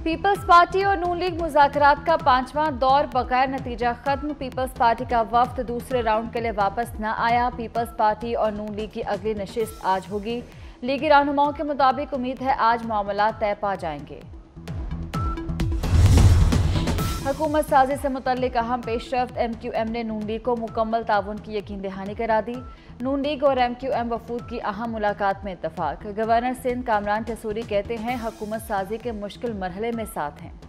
Peoples party और नून league मुज़ाकरात का 5वां दौर बगैर नतीजा खत्म। पीपल्स पार्टी का वफ्द दूसरे राउंड के लिए वापस न आया। पीपल्स पार्टी और नून लीग की अगली नशिस्त आज होगी। लीगी रहनुमाओं के मुताबिक उम्मीद है आज मामला तय पा जाएंगे। हुकूमत साजी से मुतल्लिक अहम पेशरफ्त MQM ने नून लीग को मुकम्मल ताउन की यकीन दहानी करा दी। नून लीग और MQM वफूद की अहम मुलाकात में इत्तफाक। गवर्नर सिंध कामरान टसूरी कहते हैं हुकूमत साजी के मुश्किल मरहले में साथ हैं।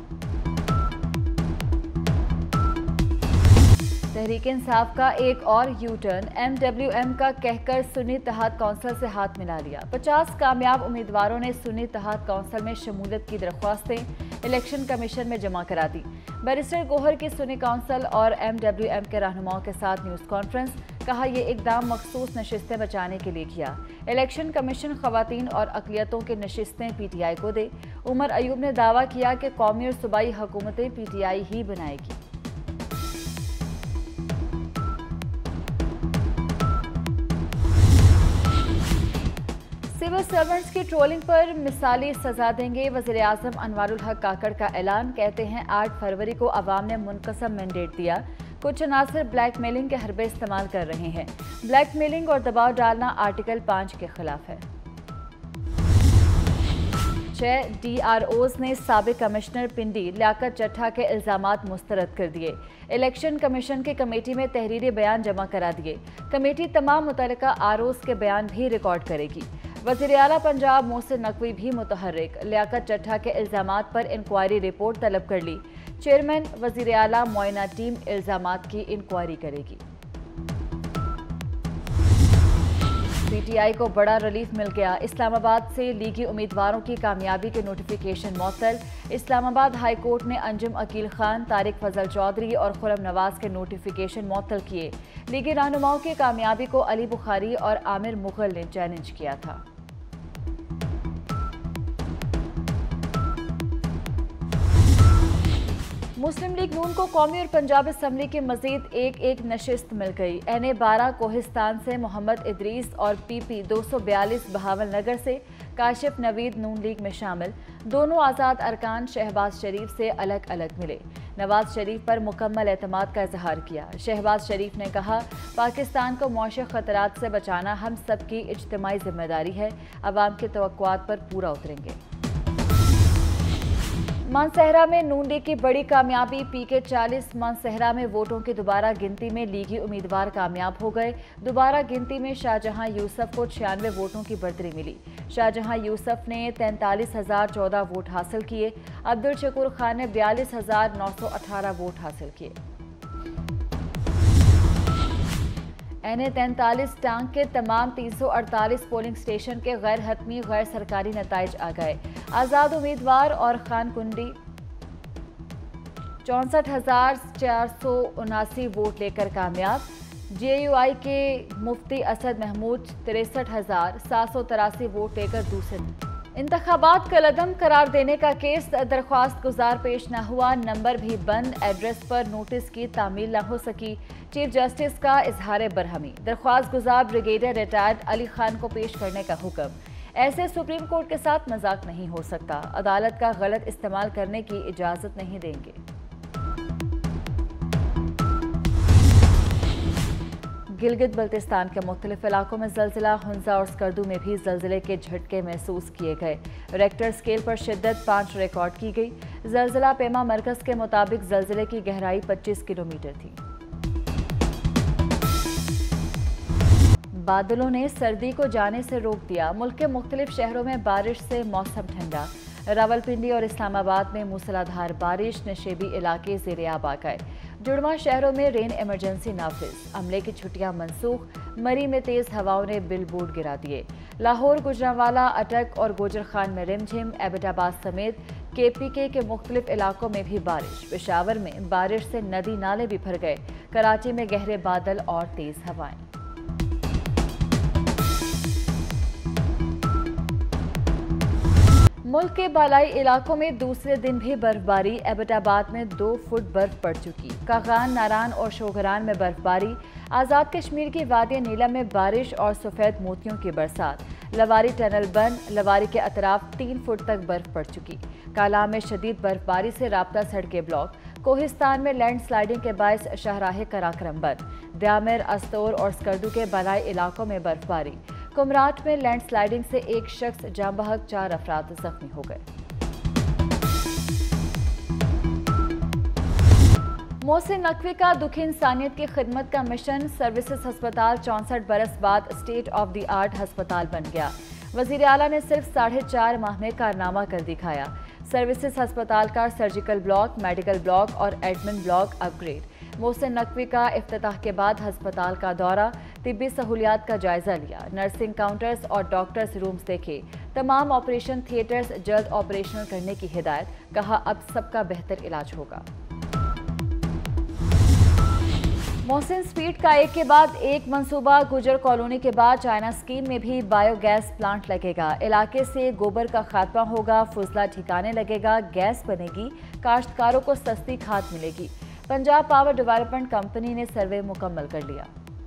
तहरीक इंसाफ का एक और यू टर्न। MWM का कहकर सुन्नी इत्तेहाद कौंसिल से हाथ मिला लिया। 50 कामयाब उम्मीदवारों ने सुन्नी इत्तेहाद कौंसिल में शमूलियत की दरख्वास्तें इलेक्शन कमीशन में जमा करा दी। बैरिस्टर गोहर की सुन्नी कौंसिल और MWM के रहनुमाओं के साथ न्यूज़ कॉन्फ्रेंस। कहा यह इकदाम मखसूस नशिस्तें बचाने के लिए किया। इलेक्शन कमीशन खवातीन और अक़लियतों की नशिस्तें PTI को दे। उमर अयूब ने दावा किया कि कौमी और सूबाई हुकूमतें PTI ही बनाएगी। सिविल सर्वेंट्स की ट्रोलिंग पर मिसाली सजा देंगे। वज़ीर-ए-आज़म अनवारुल हक काकड़ का ऐलान। कहते हैं 8 फरवरी को अवाम ने मुनक़सम मैंडेट दिया। कुछ अनासर ब्लैकमेलिंग के हरबे इस्तेमाल कर रहे हैं। ब्लैकमेलिंग और दबाव डालना आर्टिकल 5 के खिलाफ है। 6 DROs ने साबिक कमिश्नर पिंडी लियाकत चट्ठा के इल्ज़ामात मुस्तरद कर दिए। इलेक्शन कमीशन की कमेटी में तहरीरी बयान जमा करा दिए। कमेटी तमाम मुतल्लिका ROs के बयान भी रिकॉर्ड करेगी। वज़ीर आला पंजाब मोहसिन नकवी भी मुतहर्रिक। लियाकत चट्ठा के इल्ज़ामात पर इंक्वायरी रिपोर्ट तलब कर ली। चेयरमैन वज़ीर आला मुआयना टीम इल्ज़ामात की इंक्वायरी करेगी। PTI को बड़ा रिलीफ मिल गया। इस्लामाबाद से लीगी उम्मीदवारों की कामयाबी के नोटिफिकेशन मअतल। इस्लामाबाद हाई कोर्ट ने अंजुम अकील खान, तारिक फजल चौधरी और खुरम नवाज के नोटिफिकेशन मअतल किए। लीगी रहनुमाओं की कामयाबी को अली बुखारी और आमिर मुगल ने चैलेंज किया था। मुस्लिम लीग नून को कौमी और पंजाब असम्बली की मजीद एक नशिस्त मिल गई। NA 12 कोहिस्तान से मोहम्मद इदरीस और PP 242 बहावल नगर से काशिफ नवीद नून लीग में शामिल। दोनों आज़ाद अरकान शहबाज शरीफ से अलग अलग मिले। नवाज शरीफ पर मुकम्मल एतमाद का इजहार किया। शहबाज शरीफ ने कहा पाकिस्तान को मौशी खतरात से बचाना हम सब की इज्तिमाई जिम्मेदारी है। अवाम की तवक्कुआत पर पूरा उतरेंगे। मानसहरा में नून लीग की बड़ी कामयाबी। PK 40 मानसहरा में वोटों की दोबारा गिनती में लीगी उम्मीदवार कामयाब हो गए। दोबारा गिनती में शाहजहां यूसुफ को 96 वोटों की बढ़तरी मिली। शाहजहां यूसुफ ने 43,014 वोट हासिल किए। अब्दुल शकूर खान ने 42,918 वोट हासिल किए। NA 43 टांग के तमाम 348 पोलिंग स्टेशन के गैर हतमी गैर सरकारी नताइज आ गए। आज़ाद उम्मीदवार और खान कुंडी 64,479 वोट लेकर कामयाब। JUI के मुफ्ती असद महमूद 63,783 वोट लेकर दूसरे। इंतखाबात कलअदम करार देने का केस। दरख्वास्त गुजार पेश न हुआ। नंबर भी बंद। एड्रेस पर नोटिस की तामील न हो सकी। चीफ जस्टिस का इजहार बरहमी। दरख्वास्त गुजार ब्रिगेडियर रिटायर्ड अली खान को पेश करने का हुक्म। ऐसे सुप्रीम कोर्ट के साथ मजाक नहीं हो सकता। अदालत का गलत इस्तेमाल करने की इजाजत नहीं देंगे। गिलगित बल्तिस्तान के मुख्तलिफ इलाकों में जल्जिला। हुंजा और स्कर्दू में भी जल्जिले के झटके महसूस किए गए। रेक्टर स्केल पर शिद्दत 5 रिकॉर्ड की गई। जल्जिला पेमा मरकज के मुताबिक जल्जिले की गहराई 25 किलोमीटर थी। बादलों ने सर्दी को जाने से रोक दिया। मुल्क के मुख्तलिफ शहरों में बारिश से मौसम ठंडा। रावलपिंडी और इस्लामाबाद में मूसलाधार बारिश। नशेबी इलाके ज़ेर-ए-आब आ गए। जुड़वा शहरों में रेन इमरजेंसी नाफिज। अमले की छुट्टियां मनसूख। मरी में तेज हवाओं ने बिल बोर्ड गिरा दिए। लाहौर, गुजरांवाला, अटक और गोजर खान में रिमझिम। एबटाबाद समेत KPK के मुख्तलिफ इलाकों में भी बारिश। पेशावर में बारिश से नदी नाले भी भर गए। कराची में गहरे बादल और तेज हवाएं। मुल्क के बालाई इलाकों में दूसरे दिन भी बर्फबारी। एबटाबाद में 2 फुट बर्फ पड़ चुकी। कागान, नारान और शोगरान में बर्फबारी। आज़ाद कश्मीर की वादी नीलम में बारिश और सफ़ेद मोतियों की बरसात। लवारी टनल बंद। लवारी के अतराफ 3 फुट तक बर्फ पड़ चुकी। कालाम में शदीद बर्फबारी से राब्ता सड़कें ब्लॉक। कोहिस्तान में लैंड स्लाइडिंग के बायस शाहराह कराक्रम बंद। द्यामिर, अस्तोर और स्कर्दू के बालाई इलाकों में बर्फबारी। कुमराट में लैंड स्लाइडिंग से एक शख्स जाँ बहक, 4 अफराद जख्मी हो गए। मोहसिन नकवी का दुखी इंसानियत की खिदमत का मिशन। सर्विसेज अस्पताल 64 बरस बाद स्टेट ऑफ द आर्ट अस्पताल बन गया। वजीर आला ने सिर्फ 4.5 माह में कारनामा कर दिखाया। सर्विसेज अस्पताल का सर्जिकल ब्लॉक, मेडिकल ब्लॉक और admin block upgrade. Mohsin Naqvi का इफ्तिताह के बाद अस्पताल का दौरा, तिब्बी सहूलियात का जायजा लिया। नर्सिंग काउंटर्स और डॉक्टर्स रूम्स देखे। तमाम ऑपरेशन थिएटर्स जल्द ऑपरेशनल करने की हिदायत। कहा अब सबका बेहतर इलाज होगा। मोहसिन स्पीड का एक के बाद एक मंसूबा। गुजर कॉलोनी के बाद चाइना स्कीम में भी बायोगैस प्लांट लगेगा। इलाके से गोबर का खात्मा होगा। फुजला ठिकाने लगेगा। गैस बनेगी। काश्तकारों को सस्ती खाद मिलेगी। पंजाब पावर डेवलपमेंट कंपनी ने सर्वे मुकम्मल कर लिया।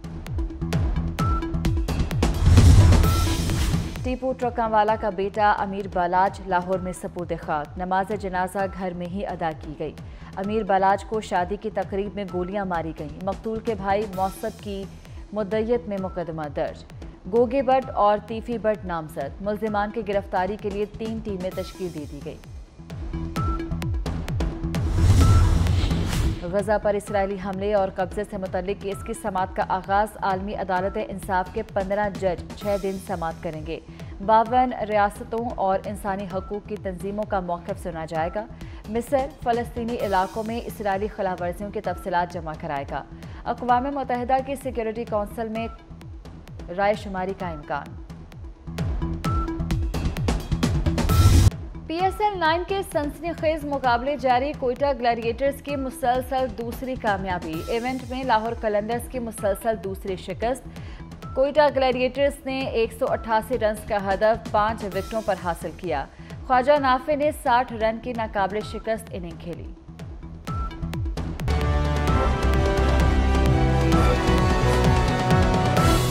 टीपू ट्रकांवाला का बेटा अमीर बालाज लाहौर में सपूत खाक। नमाज जनाजा घर में ही अदा की गई। अमीर बालाज को शादी की तकरीब में गोलियां मारी गईं। मकतूल के भाई मौसद की मुद्दयत में मुकदमा दर्ज। गोगे बट और तीफी बट नामजद। मुल्जिमान की गिरफ्तारी के लिए 3 टीमें तश्कील दे दी गई। गजा पर इसराइली हमले और कब्जे से मुतल्लिक केस की समाअत का आगाज। आलमी अदालत इंसाफ के 15 जज 6 दिन समाअत करेंगे। 52 रियासतों और इंसानी हकूक की तंजीमों का मौक़िफ़ सुना जाएगा। मिस्र फ़लस्तीनी इलाकों में इसराइली खिलाफवर्जियों की तफसीलात जमा कराएगा। अक़वाम मुत्तहिदा की सिक्योरिटी कौंसिल में राय शुमारी का इम्कान। PSL 9 के सनसनीखेज मुकाबले जारी। कोयटा ग्लैडिएटर्स की मुसलसल दूसरी कामयाबी। इवेंट में लाहौर कलंदर्स की मुसलसल दूसरी शिकस्त। कोयटा ग्लैडिएटर्स ने 188 रन का हदफ 5 विकेटों पर हासिल किया। ख्वाजा नाफे ने 60 रन की नाकाबिले शिकस्त इनिंग खेली।